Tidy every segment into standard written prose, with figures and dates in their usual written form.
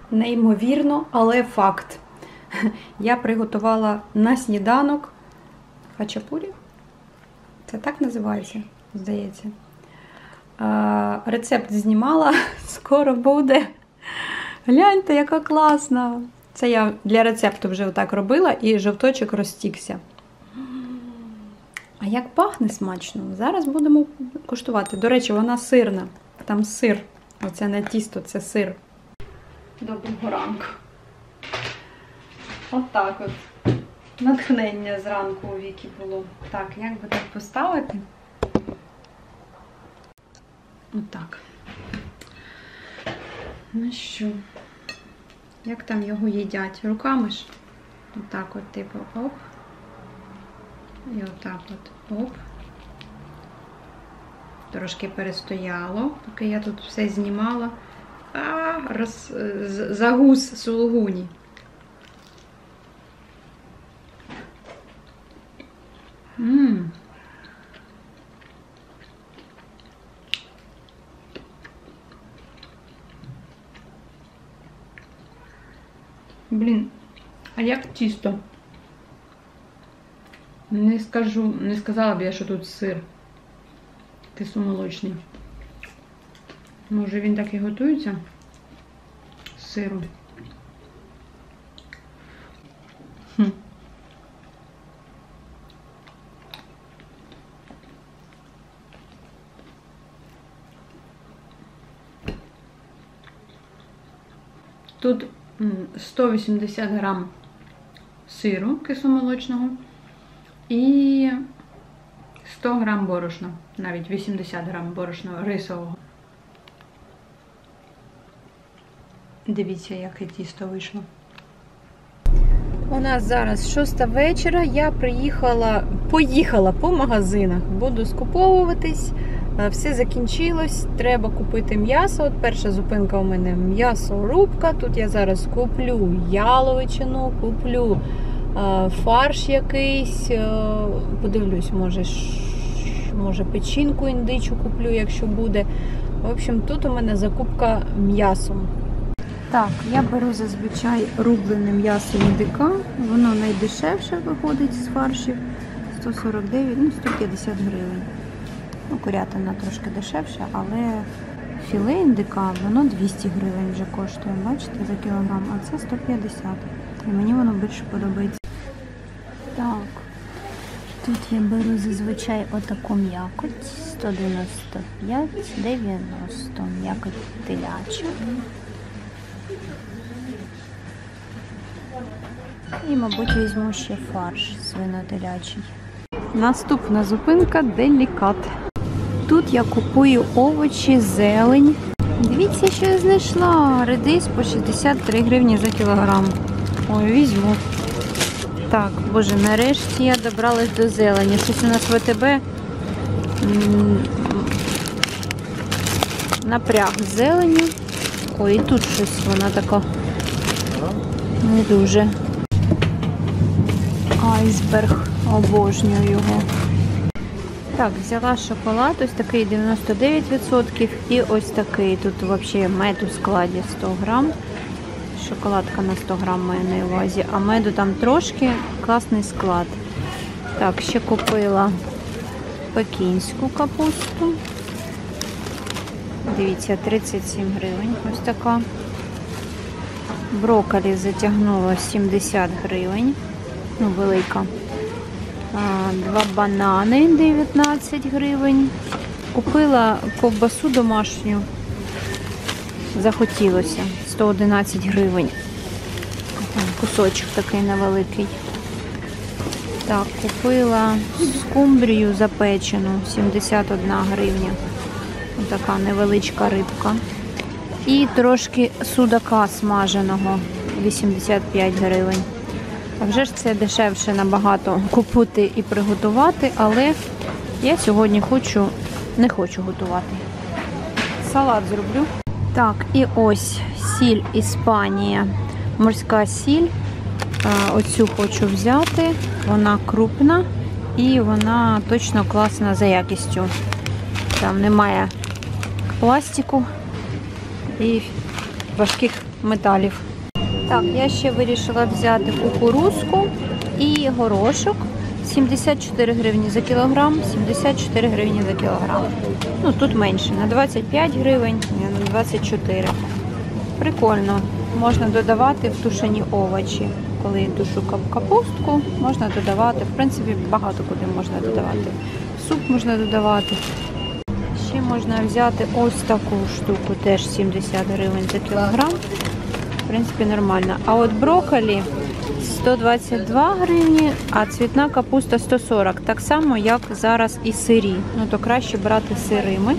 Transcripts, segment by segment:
Неймовірно, але факт. Я приготувала на сніданок хачапурі. Це так називається, здається. Рецепт знімала, скоро буде. Гляньте, яка класна! Це я для рецепту вже отак робила і жовточок розтікся. А як пахне смачно! Зараз будемо куштувати. До речі, вона сирна. Там сир. Оце не тісто, це сир. Доброго ранку. Отак от. Натхнення зранку у Вікі було. Так, як би так поставити? Отак. Ну що? Як там його їдять? Руками ж? Отак от, типу, оп. І отак от, оп. Трошки перестояло, поки я тут все знімала. Загус сулугуні. Блін, а як тісто? Не сказала б я, що тут сир кисломолочний. Може він так і готується з сиром? Тут 180 грам сиру кисломолочного і 100 грам борошна, навіть 80 грам борошна рисового. Дивіться, яке тісто вийшло. У нас зараз 6 вечора, я поїхала по магазинах, буду скуповуватись, все закінчилось, треба купити м'ясо. От перша зупинка у мене м'ясорубка, тут я зараз куплю яловичину, куплю фарш якийсь, подивлюсь, може печінку індичу куплю, якщо буде. В общем, тут у мене закупка м'ясом. Так, я беру зазвичай рублене м'ясо індика, воно найдешевше виходить з фаршів, 149, 150 гривень. Ну, курятина трошки дешевше, але філе індика, воно 200 гривень вже коштує, бачите, за кілограм, а це 150. І мені воно більше подобається. Так, тут я беру зазвичай отаку м'якоть, 195,90, м'якоть теляча. І, мабуть, візьму ще фарш свино-телячий. Наступна зупинка – Делікат. Тут я купую овочі, зелень. Дивіться, що я знайшла. Редис по 63 гривні за кілограм. Ой, візьму. Так, боже, нарешті я добралась до зелені. Щось у нас ВТБ напряг зелені. Ой, і тут щось вона така не дуже. Айсберг, обожнюю його. Так, взяла шоколад, ось такий 99% і ось такий. Тут взагалі мед у складі 100 грам. Шоколадка на 100 грам маю на увазі, а меду там трошки, класний склад. Так, ще купила пекінську капусту. Дивіться, 37 гривень, ось така. Брокколі затягнуло 70 гривень. Ну, велика. 2 банани 19 гривень. Купила ковбасу домашню. Захотілося. 111 гривень. Кусочок такий невеликий. Так, купила скумбрію запечену. 71 гривня. Ось така невеличка рибка. І трошки судака смаженого. 85 гривень. А вже ж це дешевше набагато купити і приготувати, але я сьогодні не хочу готувати. Салат зроблю. Так, і ось сіль Іспанія. Морська сіль. Оцю хочу взяти. Вона крупна і вона точно класна за якістю. Там немає пластику і важких металів. Так, я ще вирішила взяти кукурузку і горошок. 74 гривні за кілограм, 74 гривні за кілограм. Ну, тут менше, на 25 гривень, на 24. Прикольно. Можна додавати в тушені овочі. Коли я тушу капустку, можна додавати. В принципі, багато куди можна додавати. Суп можна додавати. Ще можна взяти ось таку штуку, теж 70 гривень за кілограм. В принципі, нормально. А от брокколі 122 гривні, а цвітна капуста 140. Так само, як зараз і сирі. Ну, то краще брати сирими.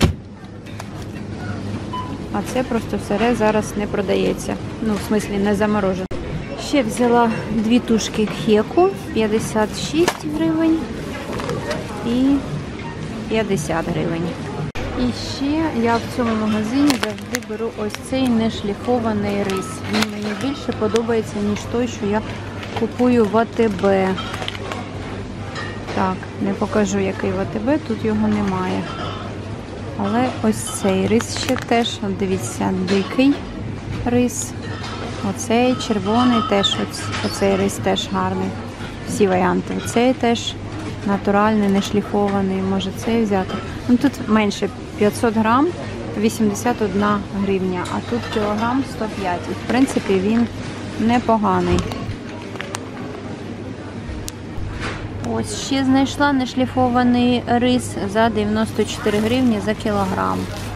А це просто сире зараз не продається. Ну, в смислі, не заморожене. Ще взяла 2 тушки хеку, 56 гривень і 50 гривень. І ще я в цьому магазині завжди беру ось цей нешліфований рис. Він мені більше подобається, ніж той, що я купую в АТБ. Так, не покажу, який в АТБ, тут його немає. Але ось цей рис ще теж, от дивіться, дикий рис. Оцей червоний теж, оцей рис теж гарний. Всі варіанти. Оцей теж натуральний, не шліфований. Може цей взяти. Ну тут менше 500 грам, 81 гривня, а тут кілограм 105. І в принципі він непоганий. Ось ще знайшла нешліфований рис за 94 гривні за кілограм.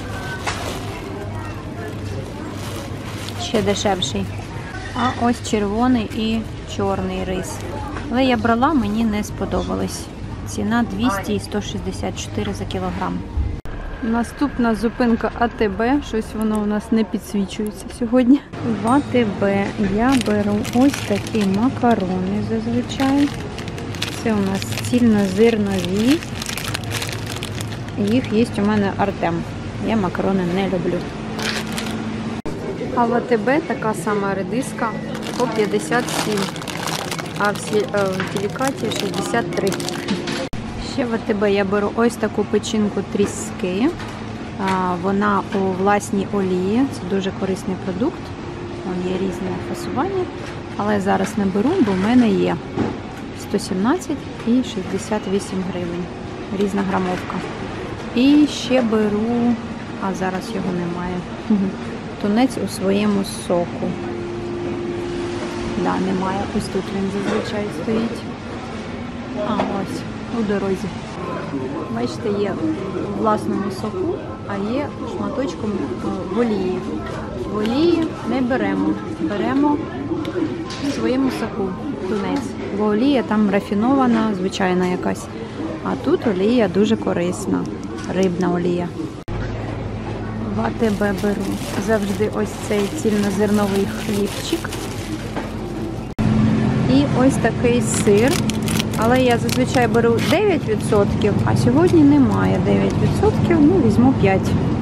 Ще дешевший. А ось червоний і чорний рис. Але я брала, мені не сподобалось. Ціна 200 і 164 за кілограм. Наступна зупинка АТБ. Щось воно у нас не підсвічується сьогодні. В АТБ я беру ось такі макарони зазвичай. Це у нас цільнозернові. Їх є у мене Артем. Я макарони не люблю. А в АТБ така сама редиска по 57, а в Делікаті 63. Ще в АТБ я беру ось таку печінку тріски. Вона у власній олії. Це дуже корисний продукт. Є різне фасування, але зараз не беру, бо в мене є 117 і 68 гривень. Різна грамовка. І ще беру, а зараз його немає, тунець у своєму соку. Да, немає. Ось тут він зазвичай стоїть. А, ось, у дорозі. Бачите, є у власному соку, а є шматочком в олії. В олії не беремо. Беремо у своєму соку тунець. Бо олія там рафінована, звичайна якась. А тут олія дуже корисна. Рибна олія. В АТБ беру завжди ось цей цільнозерновий хлібчик. І ось такий сир. Але я зазвичай беру 9%, а сьогодні немає 9%, ну візьму 5%.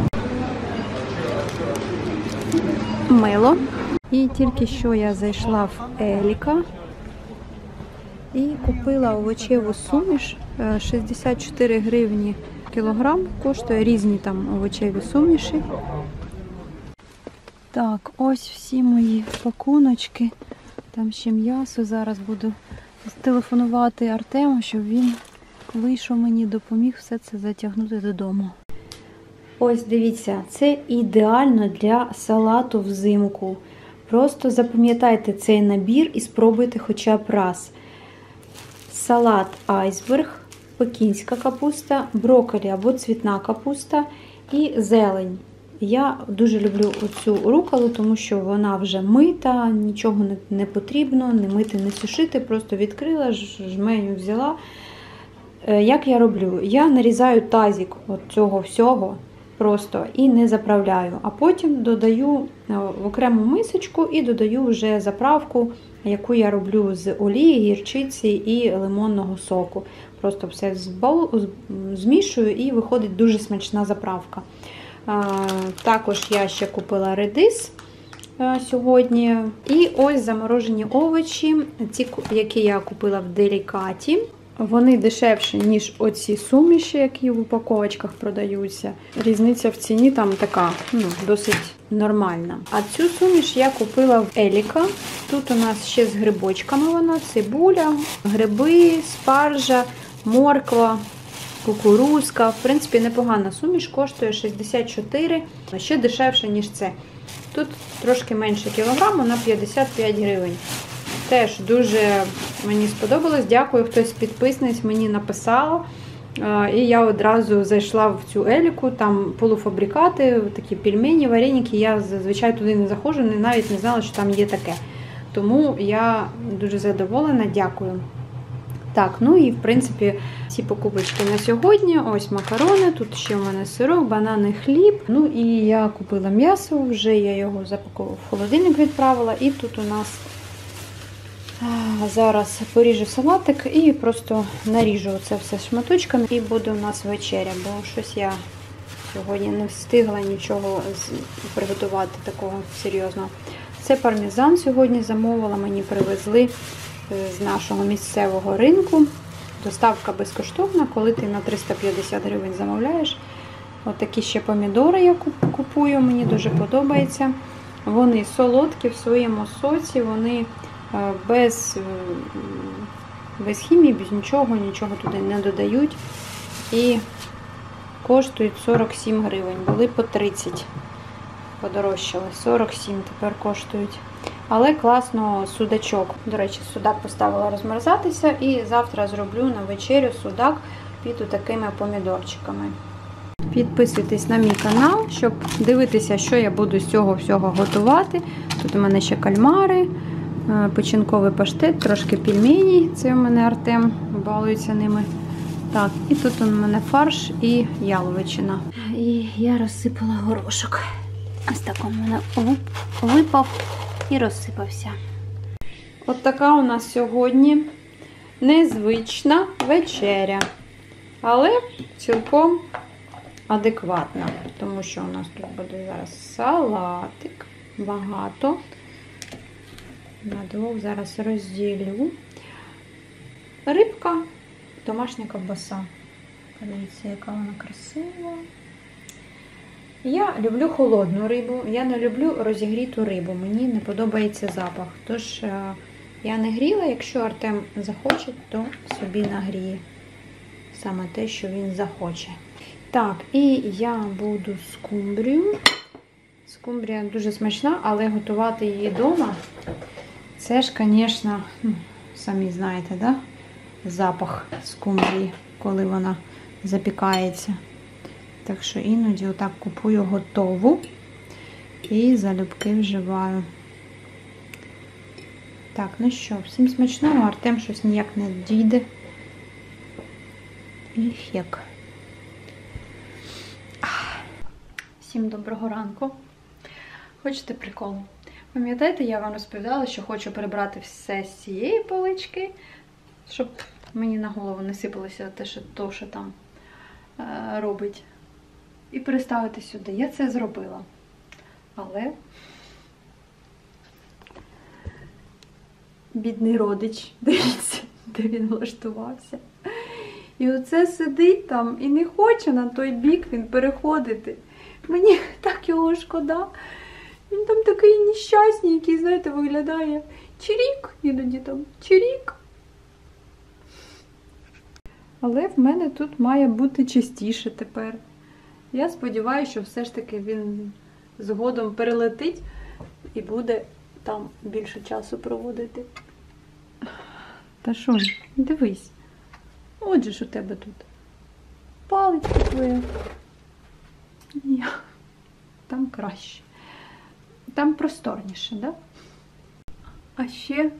Мило. І тільки що я зайшла в Еліка і купила овочеву суміш. 64 гривні кілограм коштує, різні там овочеві суміші. Так, ось всі мої пакуночки. Там ще м'ясо. Зараз буду телефонувати Артему, щоб він вийшов мені, допоміг все це затягнути додому. Ось дивіться, це ідеально для салату взимку. Просто запам'ятайте цей набір і спробуйте хоча б раз. Салат айсберг, пекінська капуста, брокколі або цвітна капуста і зелень. Я дуже люблю оцю руколу, тому що вона вже мита, нічого не потрібно, не мити, не сушити, просто відкрила, жменю взяла. Як я роблю? Я нарізаю тазик от цього всього просто і не заправляю, а потім додаю в окрему мисочку і додаю вже заправку, яку я роблю з олії, гірчиці і лимонного соку. Просто все змішую і виходить дуже смачна заправка. Також я ще купила редис сьогодні. І ось заморожені овочі, ті, які я купила в Делікаті. Вони дешевші, ніж оці суміші, які в упаковочках продаються. Різниця в ціні там така, досить нормальна. А цю суміш я купила в Еліка. Тут у нас ще з грибочками вона, цибуля, гриби, спаржа, морква, кукурузка. В принципі, непогана суміш, коштує 64, ще дешевше, ніж це. Тут трошки менше кілограму, на 55 гривень. Теж дуже мені сподобалось. Дякую, хтось з підписниць мені написав. І я одразу зайшла в цю Еліку, там полуфабрикати, такі пельмені, вареники. Я зазвичай туди не заходжу, навіть не знала, що там є таке. Тому я дуже задоволена, дякую. Так, ну і в принципі ці покупочки на сьогодні. Ось макарони, тут ще у мене сирок, банани, хліб. Ну і я купила м'ясо, вже я його запаковувала, в холодильник відправила. І тут у нас зараз поріжу салатик і просто наріжу це все шматочками. І буде у нас вечеря, бо щось я сьогодні не встигла нічого приготувати такого серйозного. Це пармезан сьогодні замовила, мені привезли з нашого місцевого ринку. Доставка безкоштовна, коли ти на 350 гривень замовляєш. Ось такі ще помідори я купую, мені дуже подобається. Вони солодкі в своєму соці, вони без хімії, без нічого туди не додають. І коштують 47 гривень. Були по 30. Подорожчали. 47 тепер коштують. Але класно судачок. До речі, судак поставила розмерзатися. І завтра зроблю на вечерю судак під такими помідорчиками. Підписуйтесь на мій канал, щоб дивитися, що я буду з цього всього готувати. Тут у мене ще кальмари, печінковий паштет, трошки пельменей. Це у мене Артем балується ними. Так, і тут у мене фарш і яловичина. І я розсипала горошок. Ось так у мене випав і розсипався. От така у нас сьогодні незвична вечеря. Але цілком адекватна. Тому що у нас тут буде зараз салатик. Багато. На двох зараз розділю. Рибка, домашня ковбаса. Подивіться, яка вона красива. Я люблю холодну рибу, я не люблю розігріту рибу, мені не подобається запах. Тож я не гріла, якщо Артем захоче, то собі нагріє. Саме те, що він захоче. Так, і я буду скумбрію. Скумбрія дуже смачна, але готувати її вдома, це ж, звісно, самі знаєте, да? Запах скумбрії, коли вона запікається. Так що іноді отак купую готову і залюбки вживаю. Так, ну що, всім смачного. Артем щось ніяк не дійде. І хек. Всім доброго ранку. Хочете приколу? Пам'ятаєте, я вам розповідала, що хочу прибрати все з цієї полички, щоб мені на голову не сипалося те, що там робить. І переставити сюди. Я це зробила. Але бідний родич, дивіться, де він влаштувався. І оце сидить там і не хоче на той бік він переходити. Мені так його шкода. Він там такий нещасний, який, знаєте, виглядає чирік, іноді там чирік. Але в мене тут має бути чистіше тепер. Я сподіваюся, що все ж таки він згодом перелетить і буде там більше часу проводити. Та що, дивись. Отже ж у тебе тут паличка твоя. Ні, там краще. Там просторніше, да? А ще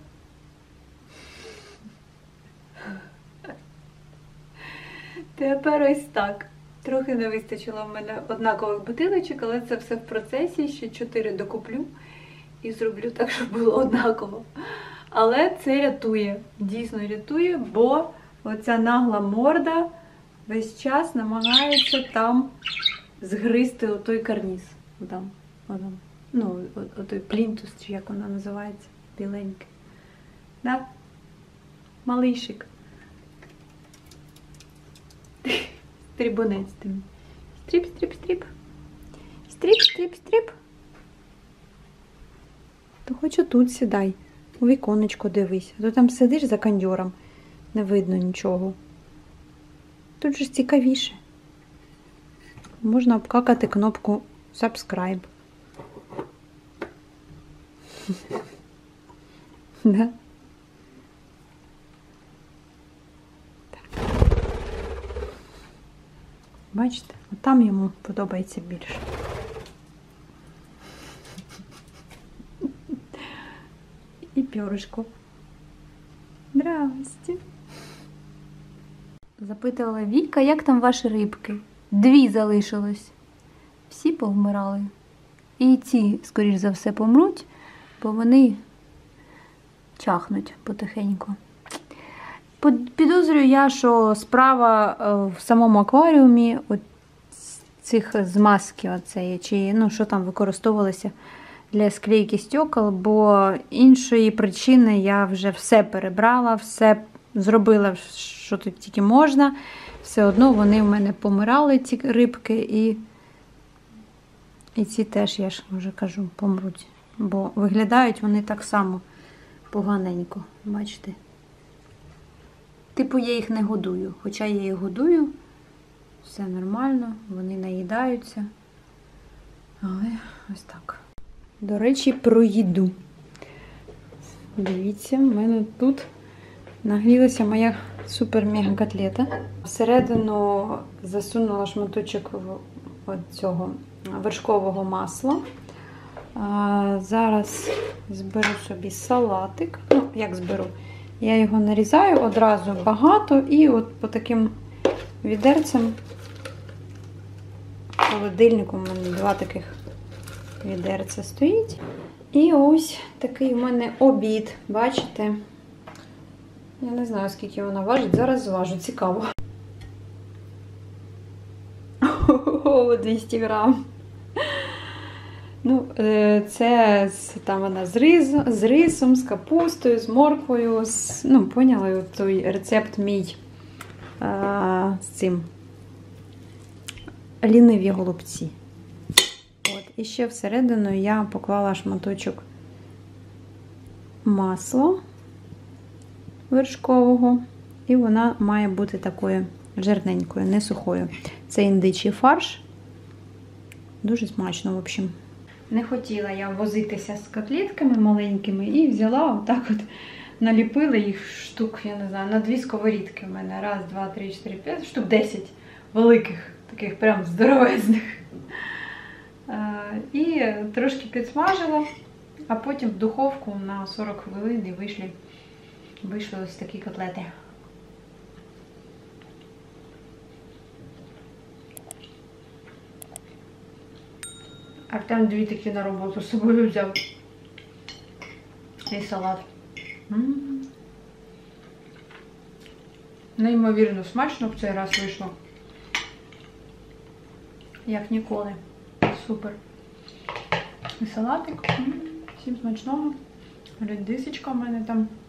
тепер ось так. Трохи не вистачило в мене однакових бутилочок, але це все в процесі. Ще 4 докуплю і зроблю так, щоб було однаково. Але це рятує, дійсно рятує, бо оця нагла морда весь час намагається там згризти отой карніз. Отам. Ну, отой плінтус, чи як вона називається, біленький. Да? Малишик. Стрибунець тим. Стріп, стріп, стріп. Стріп, стріп, стріп. То хоч тут сідай, у віконечко дивись. А то там сидиш за кондьором, не видно нічого. Тут же цікавіше. Можна обкакати кнопку subscribe. Да? Бачите, от там йому подобається більше. І пюрешко. Здрасте. Запитувала Віка, як там ваші рибки? 2 залишилось. Всі повмирали. І ці, скоріш за все, помруть, бо вони чахнуть потихеньку. Підозрюю я, що справа в самому акваріумі от цих змазки оцеї, чи ну, що там використовувалося для склейки стекол, бо іншої причини я вже все перебрала, все зробила, що тут тільки можна. Все одно вони в мене помирали, ці рибки, і ці теж, я ж вже кажу, помруть. Бо виглядають вони так само поганенько, бачите? Типу я їх не годую, хоча я їх годую, все нормально, вони наїдаються, але ось так. До речі, про їду. Дивіться, в мене тут нагрілася моя супер-мега-котлета. Всередину засунула шматочок цього вершкового масла. Зараз зберу собі салатик. Ну, як зберу? Я його нарізаю одразу багато і от по таким відерцям в холодильнику у мене 2 таких відерця стоїть. І ось такий у мене обід, бачите? Я не знаю, скільки вона важить, зараз зважу, цікаво. О, 200 грам. Ну, це там вона з рисом, з капустою, з морквою, ну, поняли, той рецепт мій з цим ліниві голубці. От, і ще всередину я поклала шматочок масла вершкового, і вона має бути такою жирненькою, не сухою. Це індичий фарш. Дуже смачно, в общем. Не хотіла я возитися з котлетками маленькими і взяла отак от, наліпила їх штук, я не знаю, на 2 сковорідки в мене. 1, 2, 3, 4, 5, штук 10 великих, таких прям здоровезних. І трошки підсмажила, а потім в духовку на 40 хвилин і вийшли ось такі котлети. Артем 2 такі на роботу з собою взяв. І салат. Неймовірно смачно в цей раз вийшло. Як ніколи. Супер. І салатик. Всім смачного. Редисочка в мене там.